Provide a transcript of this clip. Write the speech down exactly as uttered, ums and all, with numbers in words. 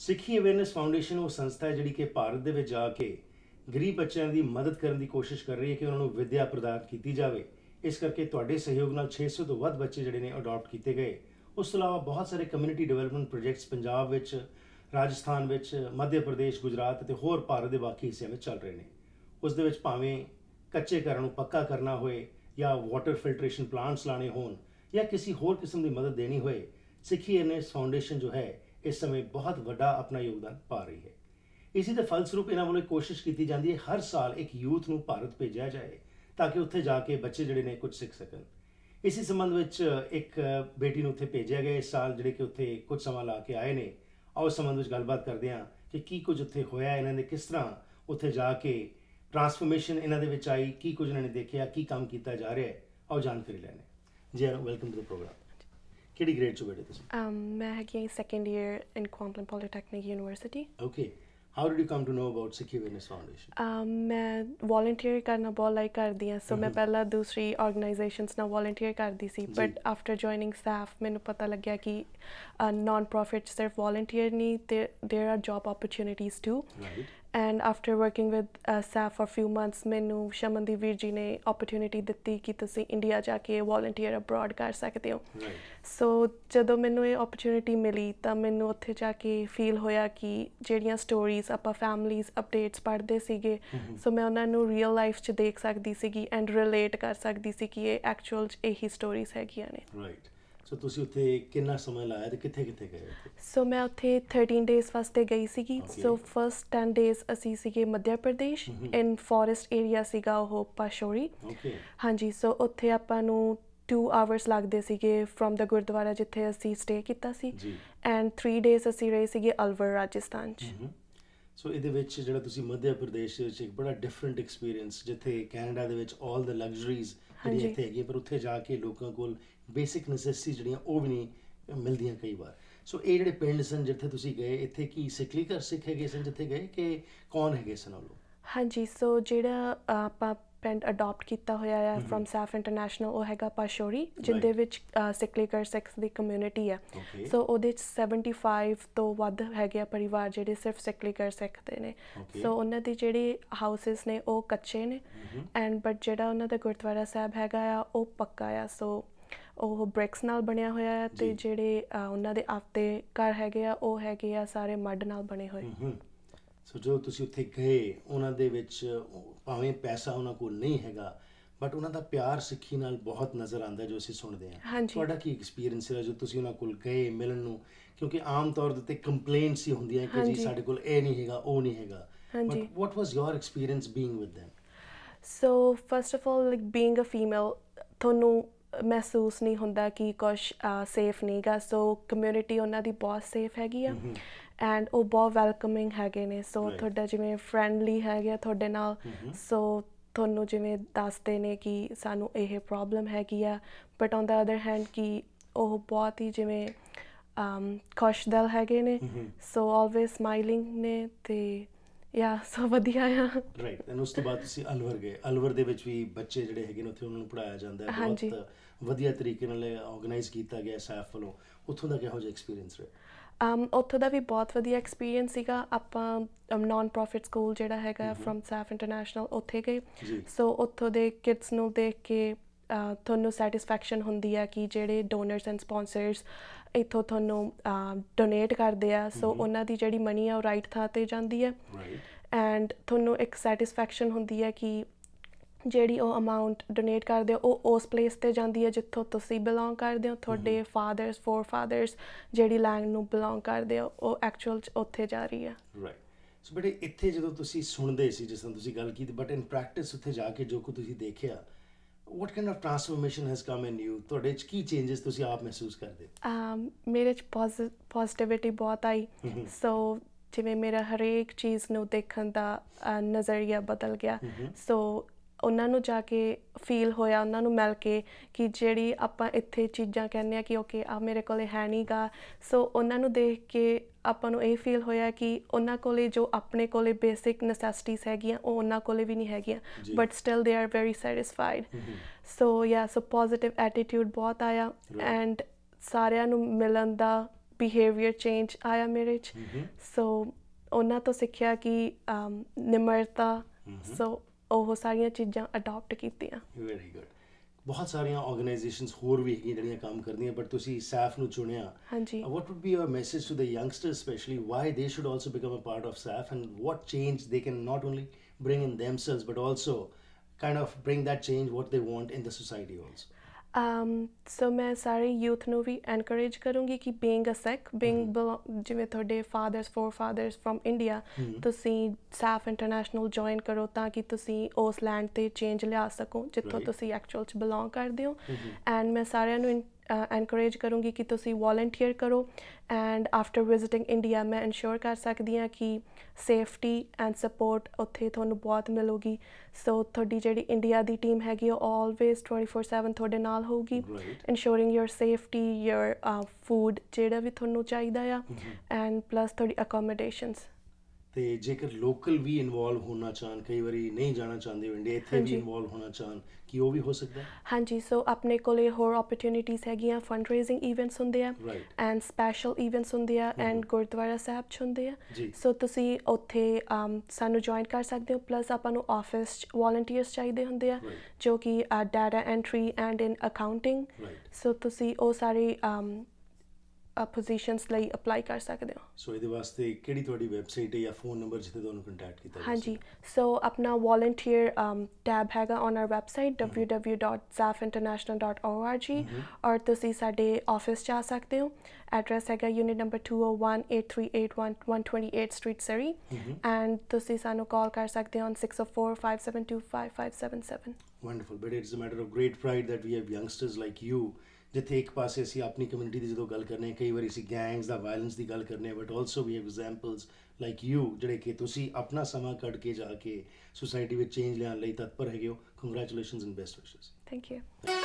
ਸਿੱਖੀ awareness foundation ਉਹ ਸੰਸਥਾ ਹੈ ਜਿਹੜੀ ਕਿ ਭਾਰਤ ਦੇ ਵਿੱਚ ਜਾ ਕੇ ਗਰੀਬ ਬੱਚਿਆਂ ਦੀ ਮਦਦ ਕਰਨ ਦੀ ਕੋਸ਼ਿਸ਼ ਕਰ ਰਹੀ ਹੈ ਕਿ ਉਹਨਾਂ ਨੂੰ ਵਿੱਦਿਆ ਪ੍ਰਦਾਨ ਕੀਤੀ ਜਾਵੇ। ਇਸ ਕਰਕੇ ਤੁਹਾਡੇ ਸਹਿਯੋਗ ਨਾਲ ਛੇ ਸੌ ਤੋਂ ਵੱਧ ਬੱਚੇ ਜਿਹੜੇ ਨੇ ਅਡਾਪਟ ਕੀਤੇ ਗਏ। ਉਸ ਤੋਂ ਇਲਾਵਾ ਬਹੁਤ ਸਾਰੇ ਕਮਿਊਨਿਟੀ ਡਿਵੈਲਪਮੈਂਟ ਪ੍ਰੋਜੈਕਟਸ ਪੰਜਾਬ ਵਿੱਚ, ਰਾਜਸਥਾਨ ਵਿੱਚ, ਮੱਧ ਪ੍ਰਦੇਸ਼, ਗੁਜਰਾਤ ਅਤੇ ਹੋਰ ਭਾਰਤ ਦੇ ਬਾਕੀ ਹਿੱਸਿਆਂ ਵਿੱਚ ਚੱਲ ਰਹੇ ਨੇ। ਉਸ ਦੇ ਵਿੱਚ ਭਾਵੇਂ ਕੱਚੇ ਘਰਾਂ ਨੂੰ ਪੱਕਾ ਕਰਨਾ ਹੋਏ ਜਾਂ ਵਾਟਰ ਫਿਲਟਰੇਸ਼ਨ ਪਲਾਂਟਸ ਲਾਣੇ ਹੋਣ ਜਾਂ ਕਿਸੇ ਹੋਰ ਕਿਸਮ ਦੀ ਮਦਦ ਦੇਣੀ ਹੋਏ, ਸਿੱਖੀ ਅਵੇਅਰਨੈਸ ਫਾਊਂਡੇਸ਼ਨ ਜੋ ਹੈ ਇਸ ਸਮੇਂ ਬਹੁਤ ਵੱਡਾ ਆਪਣਾ ਯੋਗਦਾਨ ਪਾ ਰਹੀ ਹੈ। ਇਸੇ ਦੇ ਫਲਸਰੂਪ ਇਹਨਾਂ ਵੱਲੋਂ ਕੋਸ਼ਿਸ਼ ਕੀਤੀ ਜਾਂਦੀ ਹੈ ਹਰ ਸਾਲ ਇੱਕ ਯੂਥ ਨੂੰ ਭਾਰਤ ਭੇਜਿਆ ਜਾਏ ਤਾਂ ਕਿ ਉੱਥੇ ਜਾ ਕੇ ਬੱਚੇ ਜਿਹੜੇ ਨੇ ਕੁਝ ਸਿੱਖ ਸਕਣ। ਇਸੇ ਸੰਬੰਧ ਵਿੱਚ ਇੱਕ ਬੇਟੀ ਨੂੰ ਉੱਥੇ ਭੇਜਿਆ ਗਿਆ ਇਸ ਸਾਲ, ਜਿਹੜੇ ਕਿ ਉੱਥੇ ਕੁਝ ਸਮਾਂ ਲਾ ਕੇ ਆਏ ਨੇ। ਆਓ ਇਸ ਸੰਬੰਧ ਵਿੱਚ ਗੱਲਬਾਤ ਕਰਦੇ ਹਾਂ ਕਿ ਕੀ ਕੁਝ ਉੱਥੇ ਹੋਇਆ, ਇਹਨਾਂ ਨੇ ਕਿਸ ਤਰ੍ਹਾਂ ਉੱਥੇ ਜਾ ਕੇ ਟਰਾਂਸਫਰਮੇਸ਼ਨ ਇਹਨਾਂ ਦੇ ਵਿੱਚ ਆਈ, ਕੀ ਕੁਝ ਇਹਨਾਂ ਨੇ ਦੇਖਿਆ, ਕੀ ਕੰਮ ਕੀਤਾ ਜਾ ਰਿਹਾ ਹੈ। ਆਓ ਜਾਣਕਾਰੀ ਲੈਣੇ। ਜੀ ਹਾਂ, ਵੈਲਕਮ ਟੂ ਦ ਪ੍ਰੋਗਰਾਮ। ਕਿਹੜੀ ਗ੍ਰੇਡ 'ਚ ਬੇਟੇ ਤੁਸੀਂ? ਮੈਂ ਹੈਗੀ second year in Kwantlen polytechnic university. Okay, how did you come to know about Sikhi awareness foundation? ਮੈਂ ਵੋਲੰਟੀਅਰ ਕਰਨਾ ਬਹੁਤ ਲਾਈਕ ਕਰਦੀ ਹਾਂ। ਸੋ ਮੈਂ ਪਹਿਲਾਂ ਦੂਸਰੀ ਆਰਗੇਨਾਈਜੇਸ਼ਨਸ ਨਾਲ ਵੋਲੰਟੀਅਰ ਕਰਦੀ ਸੀ, ਬਟ ਆਫਟਰ ਜੁਆਇਨਿੰਗ ਸੈਫ ਮੈਨੂੰ ਪਤਾ ਲੱਗਿਆ ਕਿ ਨਾਨ ਪ੍ਰੋਫਿਟ ਸਿਰਫ ਵੋਲੰਟੀਅਰ ਨਹੀਂ, there are job opportunities too. And after working with SAF for few months ਮੈਨੂੰ ਸ਼ਮਨਦੀਪ ਵੀਰ ਜੀ ਨੇ ਓਪਰਚੁਨਿਟੀ ਦਿੱਤੀ ਕਿ ਤੁਸੀਂ ਇੰਡੀਆ ਜਾ ਕੇ ਵੋਲੰਟੀਅਰ ਅਬਰੋਡ ਕਰ ਸਕਦੇ ਹੋ। ਸੋ ਜਦੋਂ ਮੈਨੂੰ ਇਹ ਓਪਰਚੁਨਿਟੀ ਮਿਲੀ ਤਾਂ ਮੈਨੂੰ ਉੱਥੇ ਜਾ ਕੇ ਫੀਲ ਹੋਇਆ ਕਿ ਜਿਹੜੀਆਂ ਸਟੋਰੀਜ਼ ਆਪਾਂ ਫੈਮਲੀਜ਼ ਅਪਡੇਟਸ ਪੜ੍ਹਦੇ ਸੀਗੇ, ਸੋ ਮੈਂ ਉਹਨਾਂ ਨੂੰ ਰੀਅਲ ਲਾਈਫ 'ਚ ਦੇਖ ਸਕਦੀ ਸੀਗੀ ਐਂਡ ਰਿਲੇਟ ਕਰ ਸਕਦੀ ਸੀ ਕਿ ਇਹ ਐਕਚੁਅਲ 'ਚ ਇਹੀ ਸਟੋਰੀਜ਼ ਹੈਗੀਆਂ ਨੇ। ਰਾਈਟ। ਸੋ ਤੁਸੀਂ ਉੱਥੇ ਕਿੰਨਾ ਸਮਾਂ ਲਾਇਆ ਤੇ ਕਿੱਥੇ ਕਿੱਥੇ ਗਏ? ਸੋ ਮੈਂ ਉੱਥੇ ਥਰਟੀਨ ਡੇਜ਼ ਵਾਸਤੇ ਗਈ ਸੀਗੀ। ਸੋ ਫਸਟ ਟੈਨ ਡੇਜ਼ ਅਸੀਂ ਸੀਗੇ Madhya Pradesh, in forest area ਸੀਗਾ ਉਹ ਪਾਸ਼ੋਰੀ। ਹਾਂਜੀ, ਸੋ ਉੱਥੇ ਆਪਾਂ ਨੂੰ ਟੂ ਆਵਰਸ ਲੱਗਦੇ ਸੀਗੇ ਫਰੋਮ ਦਾ ਗੁਰਦੁਆਰਾ ਜਿੱਥੇ ਅਸੀਂ ਸਟੇ ਕੀਤਾ ਸੀ, ਐਂਡ ਥ੍ਰੀ ਡੇਜ਼ ਅਸੀਂ ਰਹੇ ਸੀਗੇ ਅਲਵਰ ਰਾਜਸਥਾਨ 'ਚ। ਸੋ ਇਹਦੇ ਵਿੱਚ ਜਿਹੜਾ ਤੁਸੀਂ ਮੱਧ ਪ੍ਰਦੇਸ਼ ਵਿੱਚ ਇੱਕ ਬੜਾ ਡਿਫਰੈਂਟ ਐਕਸਪੀਰੀਅੰਸ, ਜਿੱਥੇ ਕੈਨੇਡਾ ਦੇ ਵਿੱਚ ਆਲ ਦ ਲਗਜ਼ਰੀਜ਼ ਜਿਹੜੀਆਂ ਇੱਥੇ ਹੈਗੀਆਂ, ਪਰ ਉੱਥੇ ਜਾ ਕੇ ਲੋਕਾਂ ਕੋਲ ਬੇਸਿਕ ਨੈਸੈਸਿਟੀ ਜਿਹੜੀਆਂ ਉਹ ਵੀ ਨਹੀਂ ਮਿਲਦੀਆਂ ਕਈ ਵਾਰ। ਸੋ ਇਹ ਜਿਹੜੇ ਪਿੰਡ ਸਨ ਜਿੱਥੇ ਤੁਸੀਂ ਗਏ, ਇੱਥੇ ਕੀ ਸਿੱਖਲੀ ਘਰ ਸਿੱਖ ਹੈਗੇ ਸਨ ਜਿੱਥੇ ਗਏ ਕਿ ਕੌਣ ਹੈਗੇ ਸਨ ਉਹ ਲੋਕ? ਹਾਂਜੀ, ਸੋ ਜਿਹੜਾ ਆਪਾਂ ਪਿੰਡ ਅਡੋਪਟ ਕੀਤਾ ਹੋਇਆ ਆ ਫਰੋਮ ਸੈਫ ਇੰਟਰਨੈਸ਼ਨਲ, ਉਹ ਹੈਗਾ ਪਾਸ਼ੋਰੀ, ਜਿਹਦੇ ਵਿੱਚ ਸਿੱਖਲੀ ਘਰ ਸਿੱਖਸ ਦੀ ਕਮਿਊਨਿਟੀ ਆ। ਸੋ ਉਹਦੇ 'ਚ ਸੈਵਨਟੀ ਫਾਈਵ ਤੋਂ ਵੱਧ ਹੈਗੇ ਆ ਪਰਿਵਾਰ ਜਿਹੜੇ ਸਿਰਫ ਸਿੱਖਲੀ ਘਰ ਸਿੱਖਦੇ ਨੇ। ਸੋ ਉਹਨਾਂ ਦੀ ਜਿਹੜੀ ਹਾਊਸਿਸ ਨੇ ਉਹ ਕੱਚੇ ਨੇ, ਐਂਡ ਬਟ ਜਿਹੜਾ ਉਹਨਾਂ ਦਾ ਗੁਰਦੁਆਰਾ ਸਾਹਿਬ ਹੈਗਾ ਆ ਉਹ ਪੱਕਾ ਆ। ਸੋ ਉਹ ਬ੍ਰਿਕਸ ਨਾਲ ਬਣਿਆ ਹੋਇਆ ਆ, ਅਤੇ ਜਿਹੜੇ ਉਹਨਾਂ ਦੇ ਆਪਦੇ ਘਰ ਹੈਗੇ ਆ ਉਹ ਹੈਗੇ ਆ ਸਾਰੇ ਮੱਡ ਨਾਲ ਬਣੇ ਹੋਏ। ਸੋ ਜਦੋਂ ਤੁਸੀਂ ਉੱਥੇ ਗਏ, ਉਹਨਾਂ ਦੇ ਵਿੱਚ ਭਾਵੇਂ ਪੈਸਾ ਉਹਨਾਂ ਕੋਲ ਨਹੀਂ ਹੈਗਾ, ਬਟ ਉਹਨਾਂ ਦਾ ਪਿਆਰ ਸਿੱਖੀ ਨਾਲ ਬਹੁਤ ਨਜ਼ਰ ਆਉਂਦਾ ਜੋ ਅਸੀਂ ਸੁਣਦੇ ਹਾਂ। ਤੁਹਾਡਾ ਕੀ ਐਕਸਪੀਰੀਅੰਸ ਰਿਹਾ ਜਦੋਂ ਤੁਸੀਂ ਉਹਨਾਂ ਕੋਲ ਗਏ ਮਿਲਣ ਨੂੰ? ਕਿਉਂਕਿ ਆਮ ਤੌਰ ਦੇ ਉੱਤੇ ਕੰਪਲੇਂਟਸ ਹੀ ਹੁੰਦੀਆਂ ਕਿ ਜੀ ਸਾਡੇ ਕੋਲ ਇਹ ਨਹੀਂ ਹੈਗਾ, ਉਹ ਨਹੀਂ ਹੈਗਾ, but what was your experience being with them? So first of all, like being a female, ਤੁਹਾਨੂੰ ਮਹਿਸੂਸ ਨਹੀਂ ਹੁੰਦਾ ਕਿ ਕੁਛ ਸੇਫ ਨਹੀਂ ਗਾ। ਸੋ ਕਮਿਊਨਿਟੀ ਉਹਨਾਂ ਦੀ ਬਹੁਤ ਸੇਫ ਹੈਗੀ ਆ, ਐਂਡ ਉਹ ਬਹੁਤ ਵੈਲਕਮਿੰਗ ਹੈਗੇ ਨੇ। ਸੋ ਤੁਹਾਡਾ ਜਿਵੇਂ ਫਰੈਂਡਲੀ ਹੈਗੇ ਆ ਤੁਹਾਡੇ ਨਾਲ, ਸੋ ਤੁਹਾਨੂੰ ਜਿਵੇਂ ਦੱਸਦੇ ਨੇ ਕਿ ਸਾਨੂੰ ਇਹ ਪ੍ਰੋਬਲਮ ਹੈਗੀ ਆ, but on the other hand ਕਿ ਉਹ ਬਹੁਤ ਹੀ ਜਿਵੇਂ ਖੁਸ਼ਦਿਲ ਹੈਗੇ ਨੇ। ਸੋ ਆਲਵੇਜ਼ ਸਮਾਈਲਿੰਗ ਨੇ, ਅਤੇ ਯਾ ਸੋ ਵਧੀਆ ਆ। ਰਾਈਟ। ਐਂਡ ਉਸ ਤੋਂ ਬਾਅਦ ਤੁਸੀਂ ਅਲਵਰ ਗਏ। ਅਲਵਰ ਦੇ ਵਿੱਚ ਵੀ ਬੱਚੇ ਜਿਹੜੇ ਹੈਗੇ ਨੇ ਉੱਥੇ ਉਹਨਾਂ ਨੂੰ ਪੜ੍ਹਾਇਆ ਜਾਂਦਾ ਹੈ, ਬਹੁਤ ਵਧੀਆ ਤਰੀਕੇ ਨਾਲ ਆਰਗੇਨਾਈਜ਼ ਕੀਤਾ ਗਿਆ ਸੈਫ ਵੱਲੋਂ। ਉੱਥੋਂ ਦਾ ਕਿਹੋ ਜਿਹਾ ਐਕਸਪੀਰੀਅੰਸ ਰਿਹਾ? ਉੱਥੋਂ ਦਾ ਵੀ ਬਹੁਤ ਵਧੀਆ ਐਕਸਪੀਰੀਅੰਸ ਸੀਗਾ। ਆਪਾਂ ਨਾਨ ਪ੍ਰੋਫਿਟ ਸਕੂਲ ਜਿਹੜਾ ਹੈਗਾ ਫਰੋਮ ਸੈਫ ਇੰਟਰਨੈਸ਼ਨਲ ਉੱਥੇ ਗਏ। ਸੋ ਉੱਥੋਂ ਦੇ ਕਿਡਸ ਨੂੰ ਦੇਖ ਕੇ ਤੁਹਾਨੂੰ ਸੈਟਿਸਫੈਕਸ਼ਨ ਹੁੰਦੀ ਆ ਕਿ ਜਿਹੜੇ ਡੋਨਰਸ ਐਂਡ ਸਪੋਂਸਰਸ ਇੱਥੋਂ ਤੁਹਾਨੂੰ ਡੋਨੇਟ ਕਰਦੇ ਆ, ਸੋ ਉਹਨਾਂ ਦੀ ਜਿਹੜੀ ਮਨੀ ਆ ਉਹ ਰਾਈਟ ਥਾਂ 'ਤੇ ਜਾਂਦੀ ਹੈ, ਐਂਡ ਤੁਹਾਨੂੰ ਇੱਕ ਸੈਟਿਸਫੈਕਸ਼ਨ ਹੁੰਦੀ ਹੈ ਕਿ ਜਿਹੜੀ ਉਹ ਅਮਾਊਂਟ ਡੋਨੇਟ ਕਰਦੇ ਹੋ ਉਹ ਉਸ ਪਲੇਸ 'ਤੇ ਜਾਂਦੀ ਹੈ ਜਿੱਥੋਂ ਤੁਸੀਂ ਬਿਲੋਂਗ ਕਰਦੇ ਹੋ। ਤੁਹਾਡੇ ਫਾਦਰਸ ਫੋਰ ਫਾਦਰਸ ਜਿਹੜੀ ਲੈਂਡ ਨੂੰ ਬਿਲੋਂਗ ਕਰਦੇ ਹੋ ਉਹ ਐਕਚੁਅਲ 'ਚ ਉੱਥੇ ਜਾ ਰਹੀ ਆ। ਰਾਈਟ। ਸੋ ਬੇਟੇ, ਇੱਥੇ ਜਦੋਂ ਤੁਸੀਂ ਸੁਣਦੇ ਸੀ, ਜਿਸ ਤਰ੍ਹਾਂ ਤੁਸੀਂ ਗੱਲ ਕੀਤੀ, ਬਟ ਇਨ ਪ੍ਰੈਕਟਿਸ ਉੱਥੇ ਜਾ ਕੇ ਜੋ ਕੁ ਤੁਸੀਂ ਦੇਖਿਆ, what kind of transformation has come in you? ਤੁਹਾਡੇ 'ਚ ਕੀ ਚੇਂਜਸ ਤੁਸੀਂ ਆਪ ਮਹਿਸੂਸ ਕਰਦੇ? ਮੇਰੇ 'ਚ ਪੋਜ਼ੀਟਿਵਿਟੀ ਬਹੁਤ ਆਈ। ਸੋ ਜਿਵੇਂ ਮੇਰਾ ਹਰੇਕ ਚੀਜ਼ ਨੂੰ ਦੇਖਣ ਦਾ ਨਜ਼ਰੀਆ ਬਦਲ ਗਿਆ। ਸੋ ਉਹਨਾਂ ਨੂੰ ਜਾ ਕੇ ਫੀਲ ਹੋਇਆ, ਉਹਨਾਂ ਨੂੰ ਮਿਲ ਕੇ, ਕਿ ਜਿਹੜੀ ਆਪਾਂ ਇੱਥੇ ਚੀਜ਼ਾਂ ਕਹਿੰਦੇ ਹਾਂ ਕਿ ਓਕੇ ਆ ਮੇਰੇ ਕੋਲ ਹੈ ਨਹੀਂ ਗਾ, ਸੋ ਉਹਨਾਂ ਨੂੰ ਦੇਖ ਕੇ ਆਪਾਂ ਨੂੰ ਇਹ ਫੀਲ ਹੋਇਆ ਕਿ ਉਹਨਾਂ ਕੋਲ ਜੋ ਆਪਣੇ ਕੋਲ ਬੇਸਿਕ ਨੈਸੈਸਿਟੀਜ਼ ਹੈਗੀਆਂ ਉਹ ਉਹਨਾਂ ਕੋਲ ਵੀ ਨਹੀਂ ਹੈਗੀਆਂ, but still they are very satisfied. So yeah so positive attitude ਬਹੁਤ ਆਇਆ, ਐਂਡ ਸਾਰਿਆਂ ਨੂੰ ਮਿਲਣ ਦਾ ਬਿਹੇਵੀਅਰ ਚੇਂਜ ਆਇਆ ਮੇਰੇ 'ਚ। ਸੋ ਉਹਨਾਂ ਤੋਂ ਸਿੱਖਿਆ ਕਿ um, ਨਿਮਰਤਾ, ਸੋ ਉਹ ਸਾਰੀਆਂ ਚੀਜ਼ਾਂ ਅਡੋਪਟ ਕੀਤੀਆਂ। Very good. ਬਹੁਤ ਸਾਰੀਆਂ ਆਰਗੇਨਾਈਜੇਸ਼ਨਸ ਹੋਰ ਵੀ ਹੈਗੀਆਂ ਜਿਹੜੀਆਂ ਕੰਮ ਕਰਦੀਆਂ, ਬਟ ਤੁਸੀਂ ਸੈਫ ਨੂੰ ਚੁਣਿਆ। ਹਾਂਜੀ। What would be your message to the youngsters specially, why they should also become a part of SAF and what change they can not only bring in themselves but also kind of bring that change what they want in the society also? Um, so ਮੈਂ ਸਾਰੇ youth ਨੂੰ ਵੀ encourage ਕਰੂੰਗੀ ਕਿ being a Sikh, being ਜਿਵੇਂ ਤੁਹਾਡੇ fathers for fathers from India, ਤੁਸੀਂ SAF international join ਕਰੋ ਤਾਂ ਕਿ ਤੁਸੀਂ ਉਸ ਲੈਂਡ 'ਤੇ ਚੇਂਜ ਲਿਆ ਸਕੋ ਜਿੱਥੋਂ ਤੁਸੀਂ ਐਕਚੁਅਲ 'ਚ ਬਿਲੋਂਗ ਕਰਦੇ ਹੋ। ਐਂਡ ਮੈਂ ਸਾਰਿਆਂ ਨੂੰ ਐਨਕਰੇਜ ਕਰੂੰਗੀ ਕਿ ਤੁਸੀਂ ਵੋਲੰਟੀਅਰ ਕਰੋ। ਐਂਡ ਆਫਟਰ ਵਿਜ਼ਿਟਿੰਗ ਇੰਡੀਆ ਮੈਂ ਇਨਸ਼ੋਰ ਕਰ ਸਕਦੀ ਹਾਂ ਕਿ ਸੇਫਟੀ ਐਂਡ ਸਪੋਰਟ ਉੱਥੇ ਤੁਹਾਨੂੰ ਬਹੁਤ ਮਿਲੂਗੀ। ਸੋ ਤੁਹਾਡੀ ਜਿਹੜੀ ਇੰਡੀਆ ਦੀ ਟੀਮ ਹੈਗੀ ਉਹ ਆਲਵੇਜ਼ ਟਵੈਂਟੀ ਫੋਰ ਸੈਵਨ ਤੁਹਾਡੇ ਨਾਲ ਹੋਊਗੀ, ਇਨਸ਼ੋਰਿੰਗ ਯੋਰ ਸੇਫਟੀ, ਯੋਰ ਫੂਡ ਜਿਹੜਾ ਵੀ ਤੁਹਾਨੂੰ ਚਾਹੀਦਾ ਆ, ਐਂਡ ਪਲੱਸ ਤੁਹਾਡੀ ਅਕੋਮੋਡੇਸ਼ਨਸ। ਤੇ ਜੇਕਰ ਲੋਕਲ ਵੀ ਇਨਵੋਲਵ ਹੋਣਾ ਚਾਹਣ, ਕਈ ਵਾਰੀ ਨਹੀਂ ਜਾਣਾ ਚਾਹੁੰਦੇ ਇੰਡੀਆ, ਇੱਥੇ ਵੀ ਇਨਵੋਲਵ ਹੋਣਾ ਚਾਹਣ, ਕੀ ਉਹ ਵੀ ਹੋ ਸਕਦਾ? ਹਾਂਜੀ। ਸੋ ਆਪਣੇ ਕੋਲੇ ਹੋਰ ਓਪਰਚੁਨਿਟੀਜ਼ ਹੈਗੀਆਂ, ਫੰਡ ਰੇਜ਼ਿੰਗ ਇਵੈਂਟਸ ਹੁੰਦੇ ਆ ਐਂਡ ਸਪੈਸ਼ਲ ਇਵੈਂਟਸ ਹੁੰਦੇ ਆ ਐਂਡ ਗੁਰਦੁਆਰਾ ਸਾਹਿਬ 'ਚ ਹੁੰਦੇ ਆ। ਸੋ ਤੁਸੀਂ ਉੱਥੇ ਸਾਨੂੰ ਜੁਆਇਨ ਕਰ ਸਕਦੇ ਹੋ। ਪਲੱਸ ਆਪਾਂ ਨੂੰ ਆਫਿਸ 'ਚ ਵੋਲੰਟੀਅਰਸ ਚਾਹੀਦੇ ਹੁੰਦੇ ਆ ਜੋ ਕਿ data entry and in accounting. So ਤੁਸੀਂ ਉਹ ਸਾਰੇ ਪੋਜੀਸ਼ਨਸ ਲਈ ਅਪਲਾਈ ਕਰ ਸਕਦੇ ਹੋ। ਸੋ ਇਹਦੇ ਵਾਸਤੇ ਕਿਹੜੀ ਤੁਹਾਡੀ ਵੈਬਸਾਈਟ ਹੈ ਜਾਂ ਫੋਨ ਨੰਬਰ ਜਿੱਥੇ ਤੁਹਾਨੂੰ ਕੰਟੈਕਟ ਕੀਤਾ? ਹਾਂਜੀ। ਸੋ ਆਪਣਾ ਵੋਲੰਟੀਅਰ ਟੈਬ ਹੈਗਾ on our website W W W dot SAF international dot O R G, ਔਰ ਤੁਸੀਂ ਸਾਡੇ ਆਫਿਸ 'ਚ ਆ ਸਕਦੇ ਹੋ। ਐਡਰੈਸ ਹੈਗਾ unit number two O one eight three eight one one twenty eight street Surrey, and ਤੁਸੀਂ ਸਾਨੂੰ ਕਾਲ ਕਰ ਸਕਦੇ ਹੋ on six O four five seven two five five seven seven. Wonderful, but it's a matter of great pride that we have youngsters like you, ਜਿੱਥੇ ਇੱਕ ਪਾਸੇ ਅਸੀਂ ਆਪਣੀ ਕਮਿਊਨਿਟੀ ਦੀ ਜਦੋਂ ਗੱਲ ਕਰਨੇ ਹਾਂ, ਕਈ ਵਾਰੀ ਅਸੀਂ ਗੈਂਗਸ ਦਾ, ਵਾਇਲੈਂਸ ਦੀ ਗੱਲ ਕਰਨੇ ਹਾਂ, but also we have examples like you ਜਿਹੜੇ ਕਿ ਤੁਸੀਂ ਆਪਣਾ ਸਮਾਂ ਕੱਢ ਕੇ ਜਾ ਕੇ ਸੁਸਾਇਟੀ ਵਿੱਚ ਚੇਂਜ ਲਿਆਉਣ ਲਈ ਤਤਪਰ ਹੈਗੇ ਹੋ। Congratulations and best wishes. Thank you.